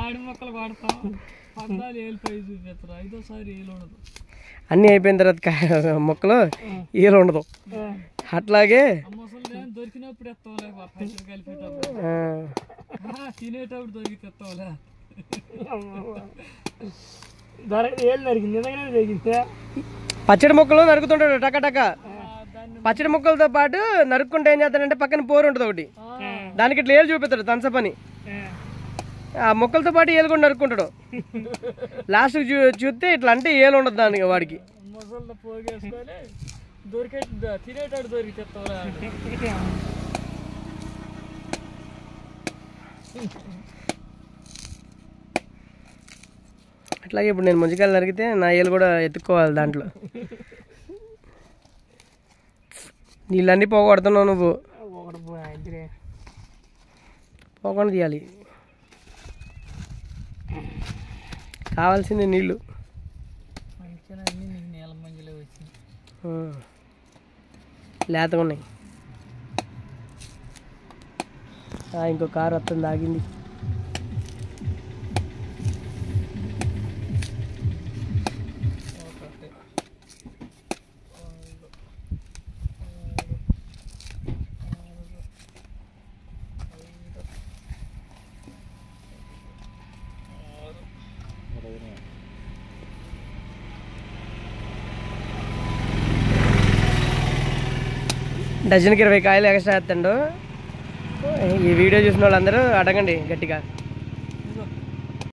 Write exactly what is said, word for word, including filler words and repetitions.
మాడి మొక్కలు వాడతాం, పద్నాలుగు ఏళ్ళు పై చూపిస్తారు, ఐదోసారి ఏళ్ళు ఉండదు. అన్నీ అయిపోయిన తర్వాత మొక్కలు ఏలు ఉండదు. అట్లాగే ముసలి దొరికినప్పుడు ఎత్తాంలే, పచ్చడి కలిపేటప్పుడు తినేటప్పుడు దొరికి ఎత్తాంలే. ఏళ్ళు నరికింది, నిజంగానే జరిగింది. పచ్చడి మొక్కలు నరుకుతుంటాడు టక టక. పచ్చడి మొక్కలతో పాటు నరుక్కుంటే ఏం చేస్తాడంటే పక్కన పోరు ఉంటుంది ఒకటి, దానికి ఇట్లా ఏలు చూపిస్తాడు తంచ పని. ఆ మొక్కలతో పాటు ఏలు కూడా నరుక్కుంటాడు. లాస్ట్కి చూ చూస్తే ఇట్లా అంటే ఏలు ఉండదు దానికి వాడికి. ముసలితో పోగేసుకొని దొరికే తినేటప్పుడు దొరికి ఎత్తాంలే. అట్లాగే ఇప్పుడు నేను ముంజికాయలు నరికితే నా ఏలు కూడా ఎత్తుక్కోవాలి దాంట్లో. నీళ్ళన్నీ పోగొడుతున్నావు నువ్వు, పోకుండా తీయాలి. కావాల్సింది నీళ్ళు. లేతగా ఉన్నాయి. ఇంకో కారు వస్తుంది, ఆగింది. డజన్కి ఇరవై కాయలు ఎక్స్ట్రా వేస్తాడు. ఈ వీడియో చూసిన వాళ్ళందరూ అడగండి గట్టిగా.